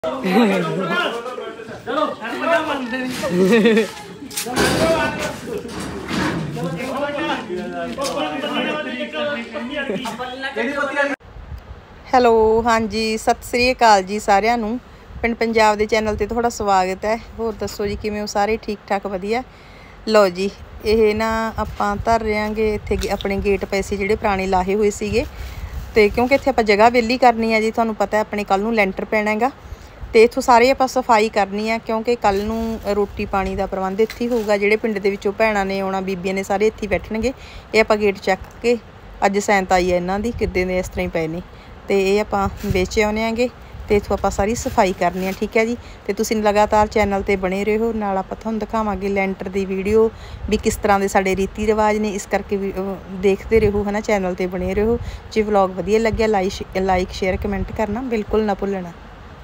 Hello, ਹਾਂਜੀ, ਸਤਿ ਸ੍ਰੀ ਅਕਾਲ ਜੀ ਸਾਰਿਆਂ ਨੂੰ। ਪਿੰਡ ਪੰਜਾਬ ਦੇ ਚੈਨਲ ਤੇ ਤੁਹਾਡਾ ਸਵਾਗਤ ਹੈ। ਹੋਰ ਦੱਸੋ ਜੀ, ਕਿਵੇਂ ਹੋ ਸਾਰੇ? ਠੀਕ ਠਾਕ, ਵਧੀਆ। ਲਓ ਜੀ, ਇਹ ਨਾ ਆਪਾਂ ਧਰ ਰਿਆਂਗੇ ਇੱਥੇ ਆਪਣੇ ਗੇਟ ਪਏ ਸੀ ਜਿਹੜੇ ਪੁਰਾਣੇ ਲਾਹੇ ਹੋਏ ਸੀਗੇ, ਤੇ ਕਿਉਂਕਿ ਇੱਥੇ ਆਪਾਂ ਜਗ੍ਹਾ ਵਿਹਲੀ ਕਰਨੀ ਹੈ ਜੀ, ਤੁਹਾਨੂੰ ਪਤਾ ਆਪਣੇ ਕੱਲ ਨੂੰ ਲੈਂਟਰ ਪੈਣਾ ਹੈਗਾ, ਤੇ ਇੱਥੋਂ ਸਾਰੇ ਆਪਾਂ ਸਫਾਈ ਕਰਨੀ ਆ ਕਿਉਂਕਿ ਕੱਲ ਨੂੰ ਰੋਟੀ ਪਾਣੀ ਦਾ ਪ੍ਰਬੰਧ ਇੱਥੇ ਹੀ ਹੋਊਗਾ। ਜਿਹੜੇ ਪਿੰਡ ਦੇ ਵਿੱਚੋਂ ਭੈਣਾਂ ਨੇ ਆਉਣਾ, ਬੀਬੀਆਂ ਨੇ, ਸਾਰੇ ਇੱਥੇ ਹੀ ਬੈਠਣਗੇ। ਇਹ ਆਪਾਂ ਗੇਟ ਚੱਕ ਕੇ, ਅੱਜ ਸੈਂਤ ਆਈ ਹੈ ਇਹਨਾਂ ਦੀ, ਕਿੱਦਾਂ ਦੇ ਇਸ ਤਰ੍ਹਾਂ ਹੀ ਪਏ ਨੇ, ਤੇ ਇਹ ਆਪਾਂ ਵੇਚ ਆਉਂਦੇ ਆਂਗੇ, ਤੇ ਇੱਥੋਂ ਆਪਾਂ ਸਾਰੀ ਸਫਾਈ ਕਰਨੀ ਆ, ਠੀਕ ਹੈ ਜੀ। ਤੇ ਤੁਸੀਂ ਲਗਾਤਾਰ ਚੈਨਲ ਤੇ ਬਣੇ ਰਹੋ, ਨਾਲ ਆਪਾਂ ਤੁਹਾਨੂੰ ਦਿਖਾਵਾਂਗੇ ਲੈਂਟਰ ਦੀ ਵੀਡੀਓ ਵੀ ਕਿਸ ਤਰ੍ਹਾਂ ਦੇ ਸਾਡੇ ਰੀਤੀ ਰਿਵਾਜ ਨੇ, ਇਸ ਕਰਕੇ ਵੀ ਦੇਖਦੇ ਰਹੋ, ਹੈ ਨਾ, ਚੈਨਲ ਤੇ ਬਣੇ ਰਹੋ। ਜੇ ਵਲੌਗ ਵਧੀਆ ਲੱਗਿਆ ਲਾਈਕ ਸ਼ੇਅਰ ਕਮੈਂਟ ਕਰਨਾ ਬਿਲਕੁਲ ਨਾ ਭੁੱਲਣਾ।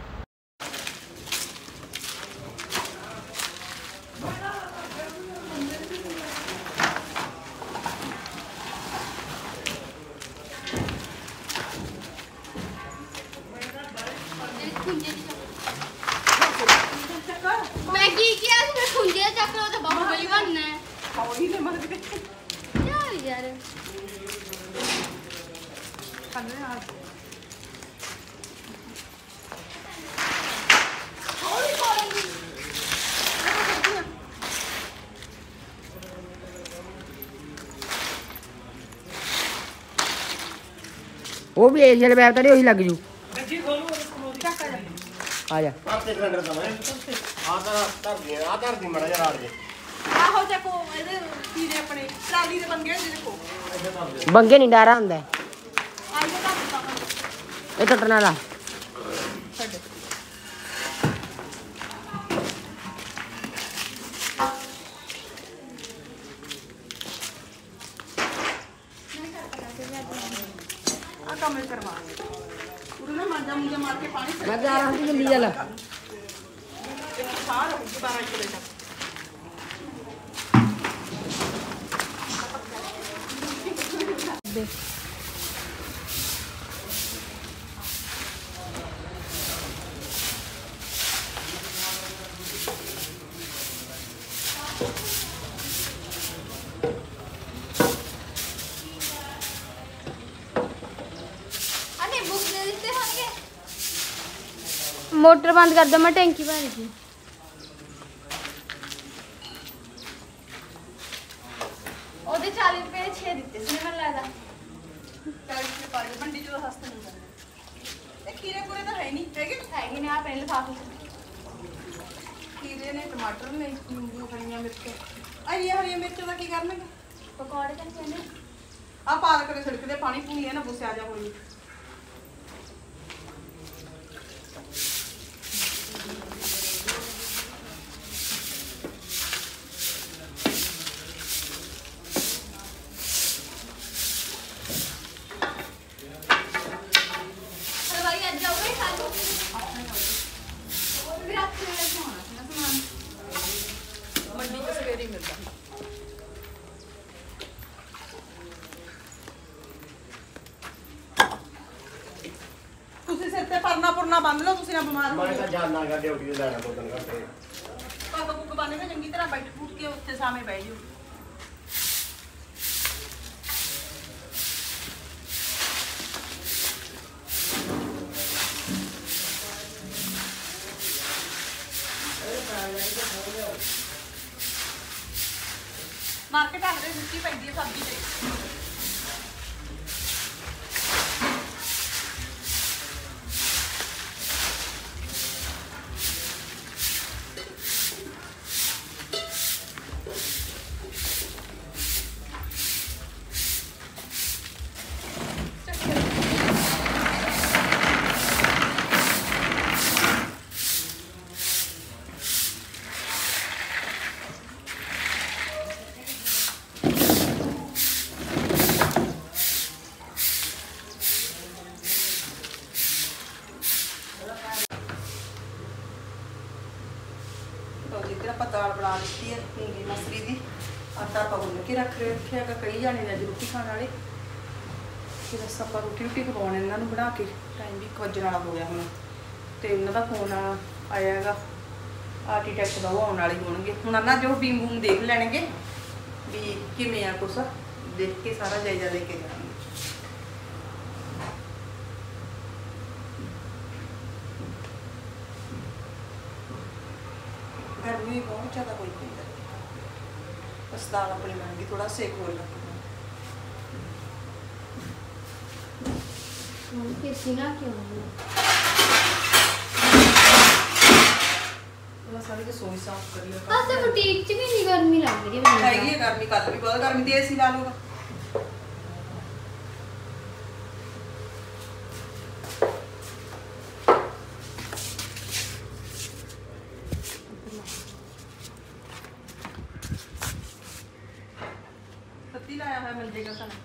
मैं की किया मैं खुंजे चक लो तो बाहुबली बनना है ਉਹੀ ਤੇ ਮਰ ਗਏ यार ਕੰਨੇ ਆ ਉਹ ਵੀ ਏਸ਼ੀਅਨ ਵੈਬ ਤਾਂ ਨਹੀਂ ਉਹੀ ਲੱਗ ਜੂ। ਗੱਜੀ ਖੋਲੂ ਚੱਕ ਆ ਜਾ ਆ ਜਾ ਪਾਸੇ ਸਿਲੰਡਰ ਦਾ ਮੈਂ ਆ ਧਰ ਦੀ ਮੜਾ ਜਿਹਾ ਰਾੜ ਜੇ ਆਹੋ ਦੇਖੋ ਇਹਦੇ ਕੀੜੇ ਆਪਣੇ ਟਰਾਲੀ ਦੇ ਬੰਗੇ ਹੁੰਦੇ ਦੇਖੋ, ਬੰਗੇ ਨਹੀਂ ਡਾਰਾ ਹੁੰਦਾ ਆਈ ਤਾਂ ਦਿੱਤਾ ਇਹ ਟੁੱਟਣ ਵਾਲਾ। ਛੱਡ ਆ ਕੰਮ ਕਰਵਾਵਾਂਗੇ ਉਹਨੂੰ ਨਾ ਮਾਂਜਾ ਮੁੰਜਾ ਮਾਰ ਕੇ ਪਾਣੀ ਮੈਂ ਜਾ ਰਹਾ ਹਾਂ ਜल्दी ਚੱਲ। ਸਾਰ 12 ਵਜੇ ਤੱਕ अरे बुक दे देते होंगे मोटर बंद कर दो मैं टैंकी भर दी ਉਹਦੇ 40 ਰੁਪਏ 6 ਦਿੱਤੇ ਸੀ ਮੈਨੂੰ ਲੱਗਦਾ 40 ਰੁਪਏ ਪਾ ਦੇ ਮੰਡੀ ਜਦੋਂ ਸਸਤੇ ਨਹੀਂ ਕਰਦੇ। ਇਹ ਖੀਰੇ ਪੂਰੇ ਤਾਂ ਹੈ ਨਹੀਂ ਹੈਗੇ, ਹੈਗੇ ਨੇ ਆ ਪਹਿਲੇ ਲਿਫਾਫੇ ਖੀਰੇ ਨੇ, ਟਮਾਟਰ ਨੇ, ਨਿੰਬੂ, ਹਰੀਆਂ ਮਿਰਚਾਂ। ਇਹ ਹਰੀਆਂ ਮਿਰਚਾਂ ਦਾ ਕੀ ਕਰਨਗੇ? ਪਕੌੜੇ ਤਾਂ ਕਹਿੰਦੇ ਆ ਪਾਲਕ ਦੇ ਛਿਲਕੇ ਦੇ ਪਾਣੀ ਪੂਣੀ ਹੈ ਨਾ, ਬੁਸਿਆ ਜਾ ਹੋਈ। ਹਲਵਾਈ ਅੱਜ ਜਾਊਗਾ ਖਾ ਲਓ ਉਹ ਵੀ ਰਾਤ ਨੂੰ ਲੈ ਕੇ ਆਉਣਾ ਸੀ ਨਾ ਸਮਾਨ ਮੰਡੀ ਚ ਸਵੇਰੇ ਹੀ ਮਿਲਦਾ। ਤੁਸੀਂ ਸਿਰ ਤੇ ਪਰਨਾ ਪੁਰਨਾ ਬੰਨ ਲਓ, ਤੁਸੀਂ ਨਾ ਬਿਮਾਰ ਹੋ ਮੈਂ ਜਾਓ। ਤਾਂ ਜਾਣਾ ਗਾ ਡਿਊਟੀ ਤੇ ਲੈਣਾ 2 ਦਿਨ ਘੰਟੇ। ਪੱਗ ਪੁੱਗ ਬੰਨ ਕੇ ਚੰਗੀ ਤਰ੍ਹਾਂ ਬੈਠ ਬੂਠ ਕੇ ਉੱਥੇ ਸਾਵੇਂ ਬਹਿ ਜਾਓ। ਮਾਰਕੀਟ ਆਖਦੇ ਮਿੱਟੀ ਪੈਂਦੀ ਹੈ ਸਬਜ਼ੀ ਤੇ। ਆਪਾਂ ਦਾਲ ਬਣਾ ਦਿੱਤੀ ਹੈ ਮੂੰਗੀ ਮਸਰੀ ਦੀ। ਆਟਾ ਆਪਾਂ ਗੁੰਨ ਕੇ ਰੱਖਿਆ ਹੈਗਾ, ਕਈ ਜਾਣੇ ਨੇ ਅੱਜ ਰੋਟੀ ਖਾਣ ਵਾਲੇ। ਫਿਰ ਬਸ ਆਪਾਂ ਰੋਟੀ ਪਕਾਉਣ ਇਹਨਾਂ ਨੂੰ ਬਣਾ ਕੇ, ਟਾਈਮ ਵੀ 1 ਵਜੇ ਵਾਲਾ ਹੋ ਗਿਆ ਹੁਣ। ਤੇ ਉਹਨਾਂ ਦਾ ਫੋਨ ਆਇਆ ਹੈਗਾ ਆਰਕੀਟੈਕਟ ਦਾ, ਉਹ ਆਉਣ ਵਾਲੇ ਹੋਣਗੇ ਹੁਣ। ਨਾ ਜੋ ਬੀਮ ਬੂਮ ਦੇਖ ਲੈਣਗੇ ਵੀ ਕਿਵੇਂ ਆ ਕੁਛ, ਦੇਖ ਕੇ ਸਾਰਾ ਜਾਇਜ਼ਾ ਲੈ ਕੇ ਜਾਣਗੇ। गर्मी बहुत ज़्यादा कोई पी है, बस दाल अपनी महंगी, थोड़ा सेक हो लग किसी ना क्यों सारी रसोई साफ कर लिया। आज तो बुटीक च भी नहीं गर्मी लग रही है। हैगी है गर्मी, कल भी बहुत गर्मी थी, एसी ला लूगा। पत्ती लाया है मिल जाएगा सन।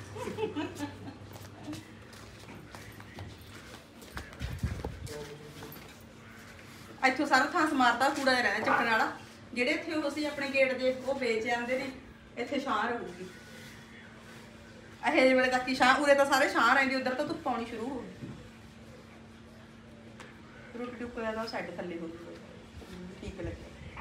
ਇੱਥੋਂ ਸਾਰਾ ਥਾਂ ਸਮਾਰਤਾ, ਕੂੜਾ ਜਿਹਾ ਰਹਿਣਾ ਚੱਕਣ ਵਾਲਾ। ਜਿਹੜੇ ਇੱਥੇ ਉਹ ਅਸੀਂ ਆਪਣੇ ਗੇਟ ਦੇ ਉਹ ਵੇਚ ਜਾਂਦੇ ਨੇ, ਇੱਥੇ ਛਾਂ ਰਹੂਗੀ। ਇਹ ਜਿਹੇ ਵੇਲੇ ਤੱਕ ਹੀ ਛਾਂ, ਉਰੇ ਤਾਂ ਸਾਰੇ ਛਾਂ ਰਹਿੰਦੀ, ਉਧਰ ਤਾਂ ਧੁੱਪ ਆਉਣੀ ਸ਼ੁਰੂ ਹੋ ਗਈ। ਰੋਟੀ ਟੁੱਕ ਦਾ ਸਾਈਡ ਥੱਲੇ ਹੋ ਗਈ, ਠੀਕ ਲੱਗਿਆ।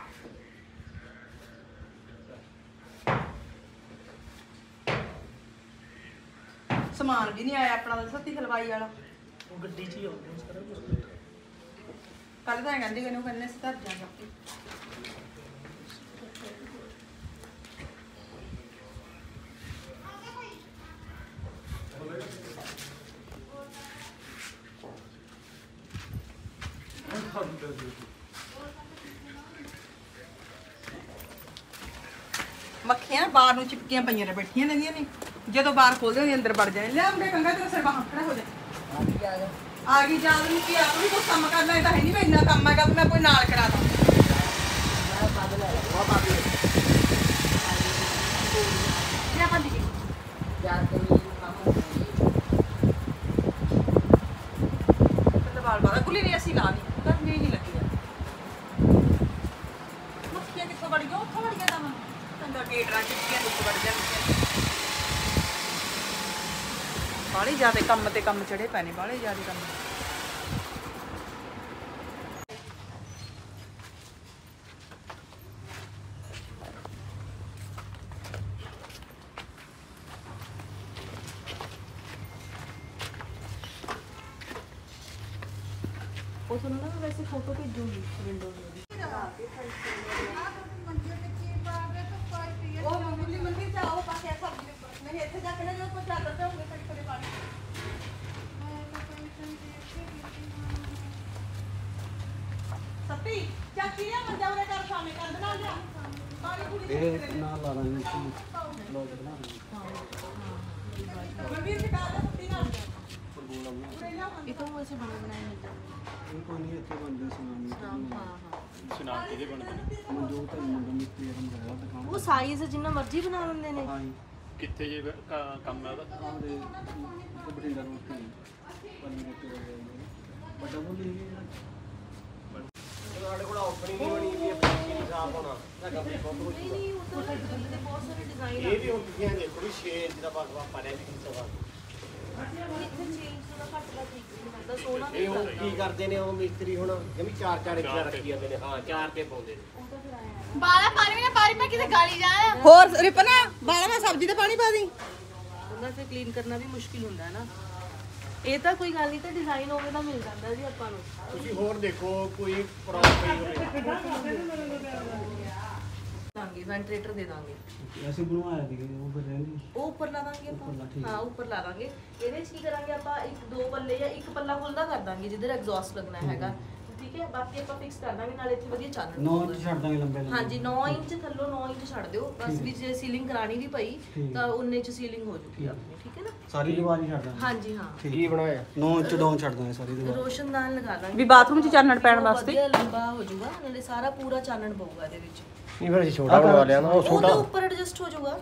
ਸਮਾਨ ਵੀ ਨਹੀਂ ਆਇਆ ਆਪਣਾ, ਸੱਤੀ ਹਲਵਾਈ ਵਾਲਾ ਉਹ ਗੱਡੀ 'ਚ ਹੀ ਆਉਂਦੇ ਸਾਰਾ ਕੁਝ। ਕੱਲ ਤਾਂ ਕਹਿੰਦੇ ਕਿ ਕਹਿੰਦੇ ਸੀ ਧਰ ਜਾਗਾ। ਮੱਖੀਆਂ ਬਾਹਰ ਨੂੰ ਚਿਪਕੀਆਂ ਪਈਆਂ ਨੇ, ਬੈਠੀਆਂ ਰਹਿੰਦੀਆਂ ਨੇ। ਜਦੋਂ ਬਾਹਰ ਖੋਲਦੇ ਨੇ ਅੰਦਰ ਵੜ ਜਾਂਦੇ। ਲੈ ਮੁੰਡੇ ਕੰਗਾ ਤੇਰਾ ਸਿਰ ਬਾਹਰ ਖੜਾ ਹੋ ਜਾ। ਆ ਗਈ ਜਾਨ ਨੂੰ, ਕੀ ਆਪ ਵੀ ਕੋਈ ਕੰਮ ਕਰਨਾ, ਇਹ ਤਾਂ ਹੈ ਨਹੀਂ ਵੀ ਇੰਨਾ ਕੰਮ ਹੈਗਾ ਮੈਂ ਕੋਈ ਨਾਲ ਕਰਾ ਦਾਂ। ਬਾਲ ਬਾਲ ਕੁਲੀ ਨਹੀਂ ਅਸੀਂ ਲਾ ਲਈ, ਗਰਮੀ ਨਹੀਂ ਲੱਗੀ ਆ। ਮੱਖੀਆਂ ਕਿੱਥੋਂ ਵੜ ਗਈਆਂ? ਉੱਥੋਂ ਵੜ ਗਿਆ ਤਾਂ ਕੰਗਾ ਗੇਟ ਰਾਂ ਚਿੱਟੀਆਂ ਦੁੱਖ ਵੜ ਜਾਂਦੀਆਂ। ਬਾਹਲੇ ਜ਼ਿਆਦਾ ਕੰਮ ਤੇ ਕੰਮ ਚੜੇ ਪਏ ਨੇ, ਬਾਹਲੇ ਜ਼ਿਆਦਾ ਕੰਮ। ਉਹ ਤੁਹਾਨੂੰ ਨਾ ਵੈਸੇ ਫੋਟੋ ਭੇਜੂਗੀ ਵਿੰਡੋ ਦੀ। ਉਹ ਮੰਮੀ ਮੰਮੀ ਚਾਹੋ ਪਾਸੇ ਸਬਜ਼ੀ ਨਹੀਂ ਇੱਥੇ ਜਾ ਕੇ ਨਾ ਜੋ ਕੋਈ ਚਾਦਰ ਤੇ ਹੋਵੇ ਥੋੜੀ ਥੋੜੀ ਪਾਣੀ। ਸੱਤੀ ਚਾਚੀ ਆ ਮੰਜਾ ਉਰੇ ਕਰ ਸਾਹਮਣੇ ਕੰਧ ਨਾਲ ਜਾ ਪਾਣੀ ਪੂਰੀ ਇਹ ਨਾਲ ਲਾ ਲਾਂਗੇ ਲੋਕ ਬਣਾ ਮੰਮੀ ਸਿਕਾ ਦੇ ਸੱਤੀ ਨਾਲ ਇਹ ਤਾਂ ਵੈਸੇ ਬਣੇ ਬਣਾਏ ਨਹੀਂ ਕੋਈ ਨਹੀਂ ਇੱਥੇ ਬਣਦੇ ਸੁਨਾਮ ਕਿਹਦੇ ਬਣਦੇ ਨੇ ਮਨਜੋਤ ਹੈ ਮਿਸਤਰੀ ਹਮ ਦਾ ਦੁਕਾਨ ਉਹ ਸਾਈਜ਼ ਜਿੰਨਾ ਮਰਜ਼ੀ ਬਣਾ ਲੈਂਦੇ ਨੇ। ਹਾਂ ਕਿੱਥੇ ਜੇ ਕੰਮ ਹੈ ਉਹਦਾ? ਆਦੇ ਬਠਿੰਡਾ ਰੋਡ ਤੇ ਪੰਨੀ ਰੋਟੀ ਹੋ ਬੜਾ ਬੋਲੀ ਸਾਡੇ ਕੋਲ ਓਪਨਿੰਗ ਨਹੀਂ ਬਣੀ ਵੀ ਆਪਣੀ ਸਾਫ ਹੋਣਾ ਸਾਡਾ ਵੀ ਬਹੁਤ ਕੁਝ ਨਹੀਂ ਉਹ ਤਾਂ ਬਹੁਤ ਸਾਰੇ ਡਿਜ਼ਾਈਨ ਇਹ ਵੀ ਹੁਣ ਤੁਸੀਂ ਦੇਖੋ ਵੀ 6 ਇੰਚ ਦਾ ਬਾਗ ਪਾੜਿਆ ਵੀ ਕਿੰਨਾ ਵਾ। ਇੱਥੇ ਚੇਂਜ ਥੋੜਾ ਘੱਟ ਦਾ ਠੀਕ ਨਹੀਂ ਹੁੰਦਾ, ਸੋਨਾ ਇਹ ਹੁਣ ਕੀ ਕਰਦੇ ਨੇ ਉਹ ਮਿਸਤਰੀ ਹੁਣ ਜਮੀ 4-4 ਇੰਚ ਦਾ ਰੱਖੀ ਜਾਂਦੇ ਨੇ। ਹਾਂ 4 ਤੇ ਪਾਉਂਦੇ ਨੇ। बाला पानी में पानी में किसे गाली जाए। ਹੋਰ ਰਿਪਨਾ ਬਾਲਾ ਮੈਂ ਸਬਜ਼ੀ ਤੇ ਪਾਣੀ ਪਾ ਦੀ। ਉਹਨਾਂ ਤੇ ਕਲੀਨ ਕਰਨਾ ਵੀ ਮੁਸ਼ਕਿਲ ਹੁੰਦਾ ਹੈ ਨਾ। ਇਹ ਤਾਂ ਕੋਈ ਗੱਲ ਨਹੀਂ, ਤਾਂ ਡਿਜ਼ਾਈਨ ਹੋਵੇ ਤਾਂ ਮਿਲ ਜਾਂਦਾ ਜੀ ਆਪਾਂ ਨੂੰ। ਤੁਸੀਂ ਹੋਰ ਦੇਖੋ ਕੋਈ ਪ੍ਰੋਬਲਮ ਹੋਵੇ ਦਾਂਗੇ ਵੈਂਟੀਲੇਟਰ ਦੇ ਦਾਂਗੇ। ਐਸੇ ਬਣਵਾਇਆ ਸੀ ਉਹ ਫਿਰ ਰਹਿੰਦੀ ਉਹ ਉੱਪਰ ਲਾ ਦਾਂਗੇ ਆਪਾਂ। ਹਾਂ ਉੱਪਰ ਲਾ ਦਾਂਗੇ। ਇਹਦੇ ਵਿੱਚ ਕੀ ਕਰਾਂਗੇ ਆਪਾਂ, ਇੱਕ ਦੋ ਪੱਲੇ ਜਾਂ ਇੱਕ ਪੱਲਾ ਖੁੱਲਦਾ ਕਰ ਦਾਂਗੇ ਜਿੱਧਰ ਐਗਜ਼ੌਸਟ ਲੱਗਣਾ ਹੈਗਾ। ਠੀਕ ਹੈ, ਬਾਕੀ ਆਪਾਂ ਫਿਕਸ ਕਰ ਦਾਂਗੇ ਨਾਲ ਇੱਥੇ ਵਧੀਆ ਚਾਨਣ 9 ਇੰਚ ਛੱਡ ਦਾਂਗੇ ਲੰਬੇ ਲੰਬੇ। ਹਾਂਜੀ 9 ਇੰਚ ਥੱਲੋਂ 9 ਇੰਚ ਛੱਡ ਦਿਓ ਬਸ। ਵੀ ਜੇ ਸੀਲਿੰਗ ਕਰਾਣੀ ਵੀ ਪਈ ਤਾਂ 19 ਚ ਸੀਲਿੰਗ ਹੋ ਜੂਗੀ ਆਪਣੀ। ਠੀਕ ਹੈ ਨਾ, ਸਾਰੀ ਦੀਵਾਰ ਹੀ ਛੱਡ ਦਾਂਗੇ। ਹਾਂਜੀ ਹਾਂ। ਕੀ ਬਣਾਇਆ 9 ਇੰਚ ਡਾਊਨ ਛੱਡ ਦਾਂਗੇ ਸਾਰੀ ਦੀਵਾਰ। ਰੋਸ਼ਨਦਾਨ ਲਗਾ ਦਾਂਗੇ ਵੀ ਬਾਥਰੂਮ 'ਚ ਚਾਨਣ ਪੈਣ ਵਾਸਤੇ। ਵਧੀਆ ਲੰਬਾ ਹੋ ਜਾਊਗਾ, ਨਾਲੇ ਸਾਰਾ ਪੂਰਾ ਚਾਨਣ ਪਊਗਾ ਇਹਦੇ ਵਿੱਚ। ਨਹੀਂ ਫਿਰ ਅਸੀਂ ਛੋਟਾ ਬਣਵਾ ਲਿਆ ਨਾ, ਉਹ ਉਹ ਛੋਟਾ ਤਾਂ ਉੱਪਰ ਐਡਜਸਟ ਹੋ ਜਾਊਗਾ।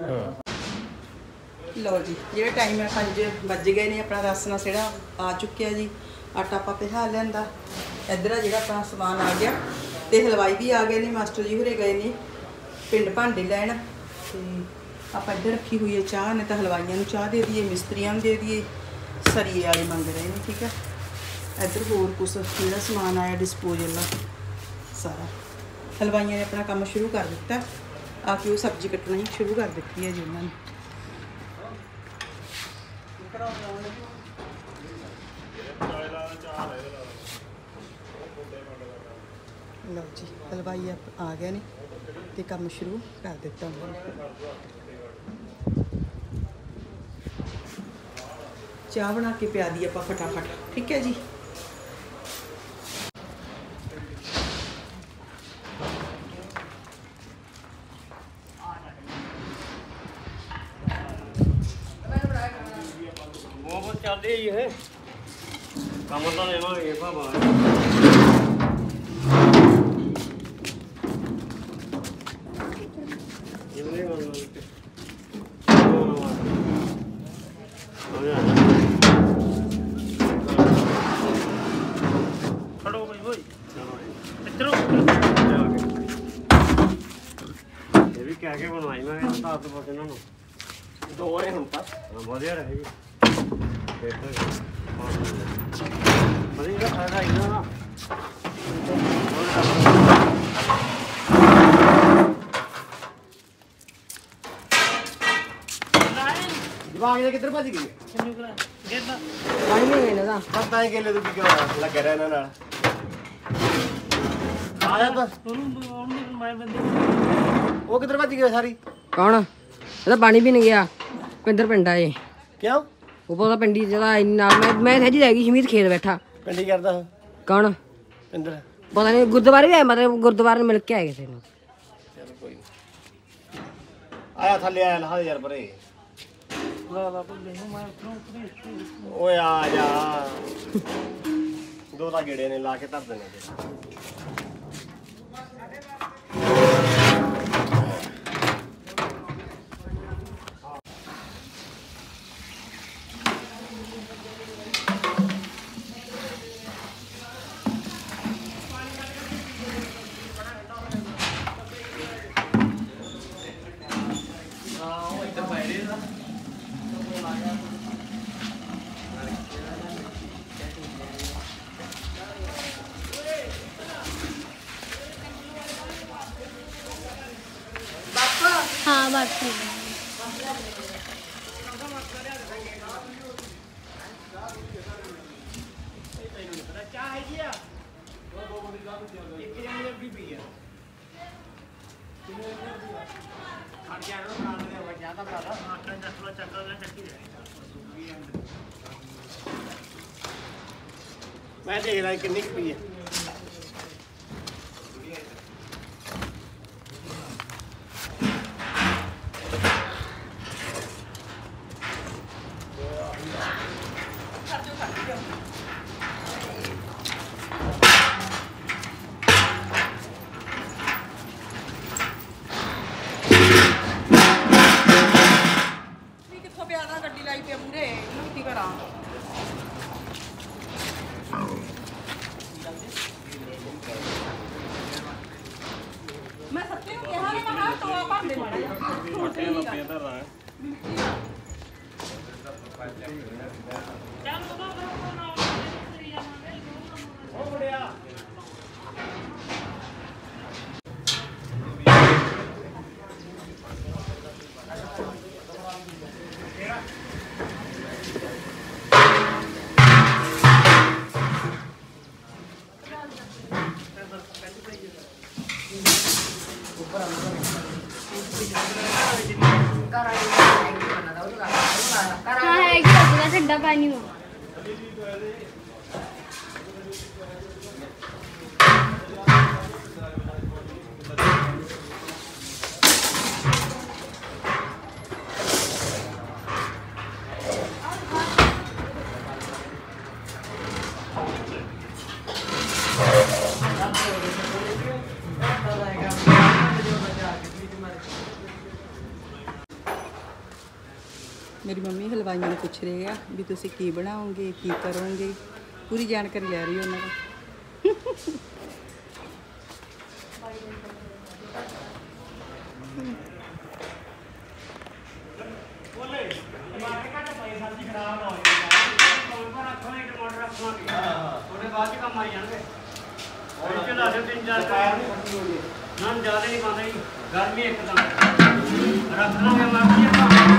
ਲਓ ਜੀ, ਜਿਹੜੇ ਟਾਈਮ ਹੈ 5 ਵੱਜ ਗਏ ਨੇ, ਆਪਣਾ ਰਸਨਾ ਸਿਹੜਾ ਆ ਚੁੱਕਿਆ ਜੀ। ਆਟਾ ਆਪਾਂ ਪਿਹਾ ਲਿਆਂਦਾ। ਇੱਧਰ ਆ ਜਿਹੜਾ ਆਪਣਾ ਸਮਾਨ ਆ ਗਿਆ, ਤੇ ਹਲਵਾਈ ਵੀ ਆ ਗਏ ਨੇ, ਮਾਸਟਰ ਜੀ ਹੋਰੇ ਗਏ ਨੇ ਪਿੰਡ ਭਾਂਡੇ ਲੈਣ। ਤੇ ਆਪਾਂ ਇੱਧਰ ਰੱਖੀ ਹੋਈ ਹੈ ਚਾਹ, ਨੇ ਤਾਂ ਹਲਵਾਈਆਂ ਨੂੰ ਚਾਹ ਦੇ ਦਈਏ, ਮਿਸਤਰੀਆਂ ਨੂੰ ਦੇ ਦਈਏ, ਸਰੀਏ ਵਾਲੇ ਮੰਗ ਰਹੇ ਨੇ। ਠੀਕ ਹੈ, ਇੱਧਰ ਹੋਰ ਕੁਛ ਜਿਹੜਾ ਸਮਾਨ ਆਇਆ ਡਿਸਪੋਜ਼ਲ ਦਾ ਸਾਰਾ। ਹਲਵਾਈਆਂ ਨੇ ਆਪਣਾ ਕੰਮ ਸ਼ੁਰੂ ਕਰ ਦਿੱਤਾ ਆ ਕੇ ਉਹ ਸਬਜ਼ੀ ਕੱਟਣੀ ਸ਼ੁਰੂ ਕਰ ਦਿੱਤੀ ਹੈ ਜੀ ਉਹਨਾਂ ਨੇ। ਲਓ ਜੀ ਹਲਵਾਈ ਆ ਗਏ ਨੇ ਤੇ ਕੰਮ ਸ਼ੁਰੂ ਕਰ ਦਿੱਤਾ ਉਹਨਾਂ ਨੇ। ਚਾਹ ਬਣਾ ਕੇ ਪਿਆ ਦੀ ਆਪਾਂ ਫਟਾਫਟ, ਠੀਕ ਹੈ ਜੀ। ਬਹੁਤ ਚੱਲਦੇ ਹੀ ਇਹ ਕੰਮ ਤਾਂ ਲੈਵਾਂਗੇ ਭਾਵਾ। ਜਿਵੇਂ ਮੰਨ ਲਓ ਖੜੋ ਬਈ ਓਏ ਇੱਧਰੋਂ ਇਹ ਵੀ ਕਹਿ ਕੇ ਬਣਵਾਈ ਮੈਂ ਦੱਸ ਦੋ ਇਹਨਾਂ ਨੂੰ ਦੋ ਨੇ ਹੁਣ ਤੱਕ ਵਧੀਆ ਰਹੇਗੀ। ਵਧੀਆ ਫਾਇਦਾ ਇਹਨਾਂ ਦਾ ਦਿਮਾਗ ਦੇ ਕਿੱਧਰ ਭੱਜ ਗਈ ਪਾਣੀ ਨਹੀਂ ਇਹਨਾਂ ਦਾ ਬਸ ਤਾਂ ਹੀ ਕੇਲੇ ਤੂੰ ਕਿਉਂ ਲੱਗ ਰਿਹਾ ਇਹਨਾਂ ਨਾਲ ਆ ਜਾ ਤਾਂ ਉਹ ਕਿੱਧਰ ਭੱਜ ਗਈ ਸਾਰੀ ਕੌਣ ਇਹਦਾ ਪਾਣੀ ਵੀ ਨਹੀਂ ਗਿਆ ਪਿੰਦਰ ਪਿੰਡ ਆ ਇਹ ਕਿਉਂ ਉਹ ਪਤਾ ਪਿੰਡੀ ਜਿਹੜਾ ਨਾਲ ਮੈਂ ਸਹਿਜੀ ਰਹਿ ਗਈ ਸ਼ਮੀਤ ਖੇਤ ਬੈਠਾ ਪਿੰਡੀ ਕਰਦਾ ਕੌਣ ਪਿੰਦਰ ਪਤਾ ਨਹੀਂ ਗੁਰਦੁਆਰੇ ਵੀ ਆਇਆ ਮਤਲਬ ਗੁਰਦੁਆਰੇ ਨੂੰ ਮਿਲ ਕੇ ਆਏ ਕਿਸੇ ਨੂੰ ਚਲੋ ਕੋਈ ਆਇਆ ਥੱਲੇ ਆਇਆ ਲਾ ਯਾਰ ਪਰੇ ਓਏ ਆ ਜਾ ਦੋ ਤਾਂ ਗੇੜੇ ਨੇ ਲਾ ਕੇ ਧਰ ਦੇਣੇ हाँ बात ठीक है। मैं देख रहा किन्नी की पी है ਕਿੱਥੋਂ ਪਿਆ ਦਾ ਗੱਡੀ ਲਾਈ ਪਿਆ ਮੂਰੇ ਇਹਨੂੰ ਕੀ ਕਰਾਂ। ਮੈਂ ਸੱਚੇ ਨੂੰ ਕਿਹਾ ਨਾ ਮੈਂ ਟੋਆ ਭਰ ਦੇ ਮਾੜਾ ਜਿਹਾ। हाँ है कि अपना ठंडा पानी हो। ਮੇਰੀ ਮੰਮੀ ਹਲਵਾਈਆਂ ਨੂੰ ਪੁੱਛ ਰਹੇ ਆ ਵੀ ਤੁਸੀਂ ਕੀ ਬਣਾਓਗੇ ਕੀ ਕਰੋਗੇ, ਪੂਰੀ ਜਾਣਕਾਰੀ ਲੈ ਰਹੀ ਉਹਨਾਂ ਦਾ। ਸਬਜ਼ੀ ਖਰਾਬ ਨਾ ਹੋ ਜਾਏ। ਦਿਓ 3-4 ਨਾ ਜ਼ਿਆਦਾ ਨਹੀਂ ਪਾਉਂਦਾ ਜੀ ਗਰਮੀ ਇੱਕਦਮ ਰੱਖ ਲਾਂਗੇ ਮਾਪੀ ਆਪਾਂ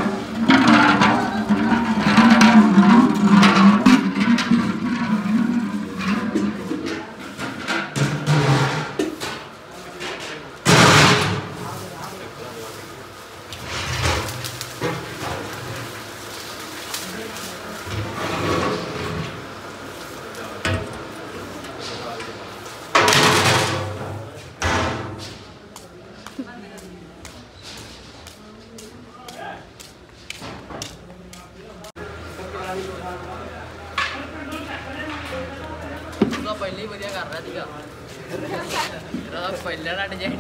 ਪਹਿਲੇ ਹੀ ਵਧੀਆ ਕਰ ਰਿਹਾ ਸੀਗਾ ਇਹਦਾ ਪਹਿਲੇ ਵਾਲਾ ਡਿਜ਼ਾਈਨ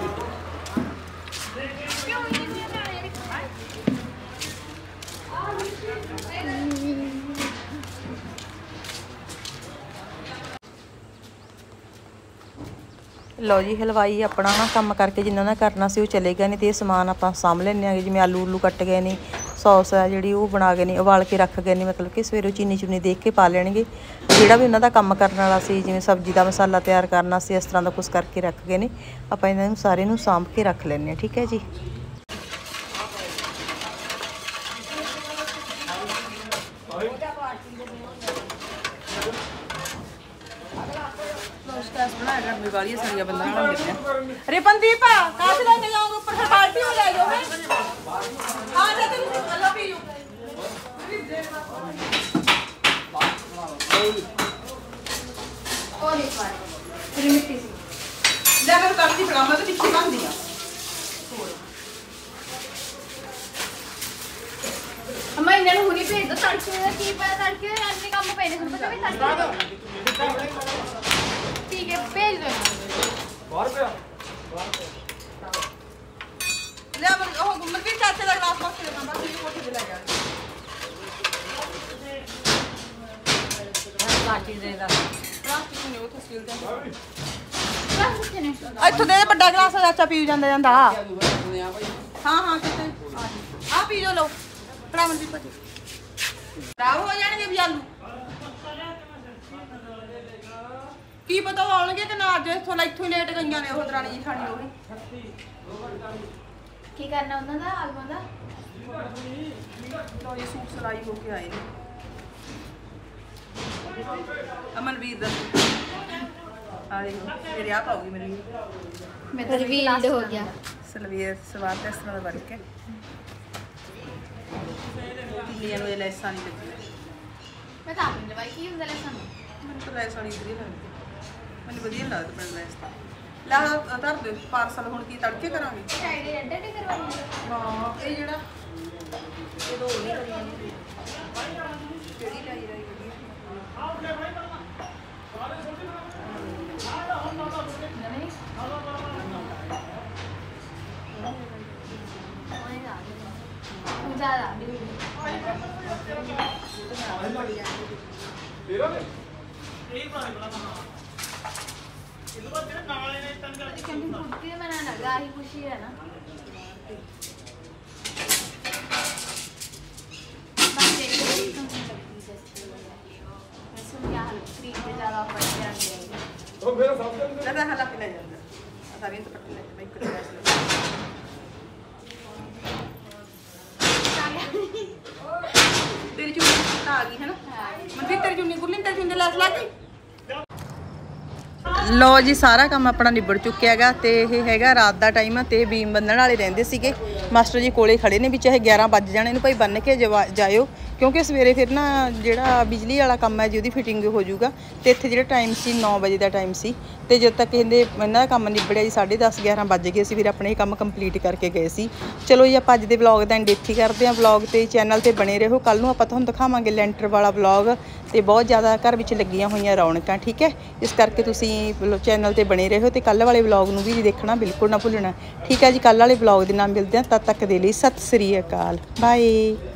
ਲਓ ਜੀ ਹਲਵਾਈ ਆਪਣਾ ਨਾ ਕੰਮ ਕਰਕੇ ਜਿੰਨਾ ਨਾ ਕਰਨਾ ਸੀ ਉਹ ਚਲੇ ਗਿਆ, ਨਹੀਂ ਤੇ ਇਹ ਸਮਾਨ ਆਪਾਂ ਸਾਂਭ ਲੈਂਦੇ ਆਂਗੇ। ਜਿਵੇਂ ਆਲੂ ਕੱਟ ਗਏ ਨੇ, ਸੌਸ ਆ ਜਿਹੜੀ ਉਹ ਬਣਾ ਗਏ ਨੇ, ਉਬਾਲ ਕੇ ਰੱਖ ਗਏ ਨੇ, ਮਤਲਬ ਕਿ ਸਵੇਰੇ ਚੀਨੀ ਚੁਨੀ ਦੇਖ ਕੇ ਪਾ ਲੈਣਗੇ। ਜਿਹੜਾ ਵੀ ਉਹਨਾਂ ਦਾ ਕੰਮ ਕਰਨ ਵਾਲਾ ਸੀ, ਜਿਵੇਂ ਸਬਜ਼ੀ ਦਾ ਮਸਾਲਾ ਤਿਆਰ ਕਰਨਾ ਸੀ, ਇਸ ਤਰ੍ਹਾਂ ਦਾ ਕੁਝ ਕਰਕੇ ਰੱਖ ਗਏ ਨੇ। ਆਪਾਂ ਇਹਨਾਂ ਨੂੰ ਸਾਰੇ ਨੂੰ ਸਾਂਭ ਕੇ ਰੱਖ ਲੈਂਦੇ ਹਾਂ, ਠੀਕ ਹੈ ਜੀ। वाली सरिया बंदा अरे पंदीप कहाँ से लेके जाओगे ऊपर से बाल्टी हो जाएगा हाँ जाते अल्लाह पी मिट्टी से ले मैं करती फिर मैं तो पीछे बांध दिया अम्मा इन्हें हुनी भेज दो तड़के की पता तड़के अन्य काम पे नहीं पता भी तड़के ठीक है भेज दो ले अब ओ मनवीर चाचे का ग्लास बस लेना बस ये कोठे पे ले जा प्लास्टिक दे दा प्लास्टिक नहीं वो तो स्टील का प्लास्टिक नहीं ਇੱਥੋਂ ਦੇ ਵੱਡਾ ਗਲਾਸ ਚਾਚਾ ਪੀ ਜਾਂਦਾ ਜਾਂਦਾ ਹਾਂ ਹਾਂ ਕਿਤੇ ਆ ਪੀ ਜੋ ਲਓ ਭਰਾ ਮਨਦੀਪ ਭਾਜੀ ਖਰਾਬ ਹੋ ਜਾਣਗੇ ਵੀ ਆਲੂ ਕੀ ਪਤਾ ਆਉਣਗੇ ਕਿ ਨਾ ਅੱਜ ਇੱਥੋਂ ਹੀ ਲੇਟ ਗਈਆਂ ਨੇ ਉਹ ਦਰਾਣੀ ਜਠਾਣੀ ਉਹ की करना होता था आलू का ਲੋ ਇਹ ਸੂਟ ਸਿਲਾਈ ਹੋ ਕੇ ਆਏ ਨੇ ਅਮਨਵੀਰ ਦਾ ਆ ਦੇਖੋ ਮੇਰੇ ਆ ਪਾਉਗੀ ਮੇਰੀ मैं तो रिवील हो गया ਸਲਵਾਰ ਸਲਵਾਰ ਤੇ ਇਸ ਤਰ੍ਹਾਂ ਦਾ ਬਣ ਕੇ ਤਿੰਨੀਆਂ ਨੂੰ ਇਹ ਲੈਸਾਂ ਨਹੀਂ ਲੱਗੀਆਂ मैं तो आपने दवाई की उधर ऐसा ਮੈਨੂੰ ਤਾਂ ਲੈਸ ਵਾਲੀ ਵਧੀਆ ਲੱਗਦੀ ਮੈਨੂੰ ਵਧੀਆ ਲੱਗਦਾ ਪਰ ਲੈਸ ਤਾਂ ਲਾ ਧਰ ਦੇ ਪਾਰਸਲ ਹੁਣ ਕੀ ਤੜਕੇ ਕਰਾਂਗੇ शायद एडिट करवानी ਹਾਂ ਇਹ ਜਿਹੜਾ ਇਹ ਦੋ ਨਹੀਂ ਕਰੀਆਂ ਨੇ ਕਿਹੜੀ ਲਾਈ ਰਹੀ ज़्यादा बनाना लगा ही खुशी है ना ਲੱਗਾ ਹਲਾ ਕੇ ਲੈ ਜਾਂਦਾ ਆ ਸਾਰੀਆਂ ਦੁਪੱਟੇ ਲੈ ਮੈਂ ਇੱਕ ਡਰੈਸ ਲੈ ਤੇਰੀ ਚੁੰਨੀ ਆ ਗਈ ਹੈ ਨਾ ਮਨਵੀਰ ਤੇਰੀ ਚੁੰਨੀ ਗੁਰਲੀਨ ਤੇਰੀ ਚੁੰਨੀ ਲੈਸ ਲਾ ਗਈ ਲੋ ਜੀ ਸਾਰਾ ਕੰਮ ਆਪਣਾ ਨਿਬੜ ਚੁੱਕਿਆ ਹੈਗਾ ਤੇ ਇਹ ਹੈਗਾ ਰਾਤ ਦਾ ਟਾਈਮ ਤੇ ਬੀਮ ਬੰਨਣ ਵਾਲੇ ਰਹਿੰਦੇ ਸੀਗੇ ਮਾਸਟਰ ਜੀ ਕੋਲੇ ਖੜੇ ਨੇ ਵੀ ਚਾਹੇ 11 ਵੱਜ ਜਾਣ ਇਹਨੂੰ ਭਾਈ ਬੰਨ ਕੇ ਜਾਇਓ ਕਿਉਂਕਿ ਸਵੇਰੇ ਫਿਰ ਨਾ ਜਿਹੜਾ ਬਿਜਲੀ ਵਾਲਾ ਕੰਮ ਹੈ ਜੀ ਉਹਦੀ ਫਿਟਿੰਗ ਹੋ ਜਾਊਗਾ ਤੇ ਇੱਥੇ ਜਿਹੜਾ ਟਾਈਮ ਸੀ 9 ਵਜੇ ਦਾ ਟਾਈਮ ਸੀ ਤੇ ਜਦ ਤੱਕ ਇਹਨਾਂ ਦਾ ਕੰਮ ਨਿਬੜਿਆ ਜੀ 10:30 11 ਵੱਜ ਗਏ ਸੀ ਫਿਰ ਆਪਣੇ ਇਹ ਕੰਮ ਕੰਪਲੀਟ ਕਰਕੇ ਗਏ ਸੀ। ਚਲੋ ਜੀ ਆਪਾਂ ਅੱਜ ਦੇ ਵਲੌਗ ਦਾ ਐਂਡ ਇੱਥੇ ਕਰਦੇ ਹਾਂ। ਵਲੌਗ ਤੇ ਚੈਨਲ ਤੇ ਬਣੇ ਰਹੋ, ਕੱਲ ਨੂੰ ਆਪਾਂ ਤੁਹਾਨੂੰ ਦਿਖਾਵਾਂਗੇ ਲੈਂਟਰ ਵਾਲਾ ਵਲੌਗ ਤੇ ਬਹੁਤ ਜ਼ਿਆਦਾ ਘਰ ਵਿੱਚ ਲੱਗੀਆਂ ਹੋਈਆਂ ਰੌਣਕਾਂ, ਠੀਕ ਹੈ। ਇਸ ਕਰਕੇ ਤੁਸੀਂ ਚੈਨਲ ਤੇ ਬਣੇ ਰਹੋ ਤੇ ਕੱਲ ਵਾਲੇ ਵਲੌਗ ਨੂੰ ਵੀ ਦੇਖਣਾ ਬਿਲਕੁਲ ਨਾ ਭੁੱਲਣਾ, ਠੀਕ ਹੈ ਜੀ। ਕੱਲ ਵਾਲੇ ਵਲੌਗ ਦੇ ਨਾਲ ਮਿਲਦੇ ਹਾਂ, ਤਦ ਤੱਕ ਦੇ ਲਈ ਸਤਿ ਸ੍ਰੀ ਅਕਾਲ, ਬਾਏ।